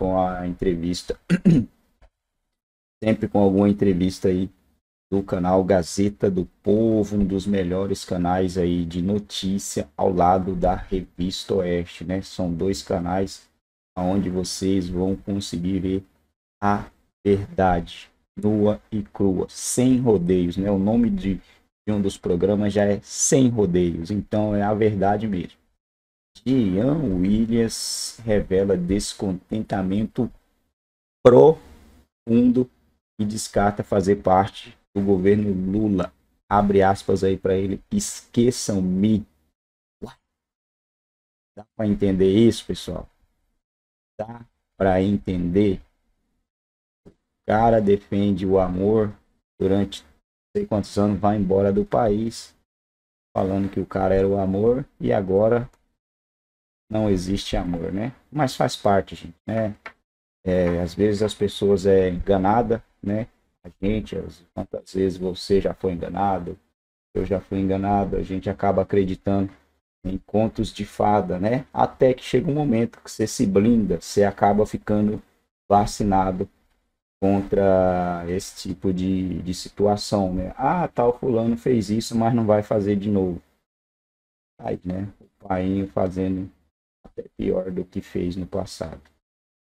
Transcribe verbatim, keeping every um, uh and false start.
com a entrevista, sempre com alguma entrevista aí do canal Gazeta do Povo, um dos melhores canais aí de notícia ao lado da Revista Oeste, né? São dois canais onde vocês vão conseguir ver a verdade nua e crua, sem rodeios, né? O nome de, de um dos programas já é Sem Rodeios, então é a verdade mesmo. Jean Willis revela descontentamento profundo e descarta fazer parte do governo Lula. Abre aspas aí para ele, esqueçam-me. Dá para entender isso, pessoal? Dá para entender? O cara defende o amor durante não sei quantos anos, vai embora do país, falando que o cara era o amor e agora não existe amor, né? Mas faz parte, gente, né? É, às vezes as pessoas é enganada, né? A gente, quantas vezes você já foi enganado, eu já fui enganado, a gente acaba acreditando em contos de fada, né? Até que chega um momento que você se blinda, você acaba ficando vacinado contra esse tipo de, de situação, né? Ah, tal fulano fez isso, mas não vai fazer de novo. Aí, né? O pai fazendo até pior do que fez no passado.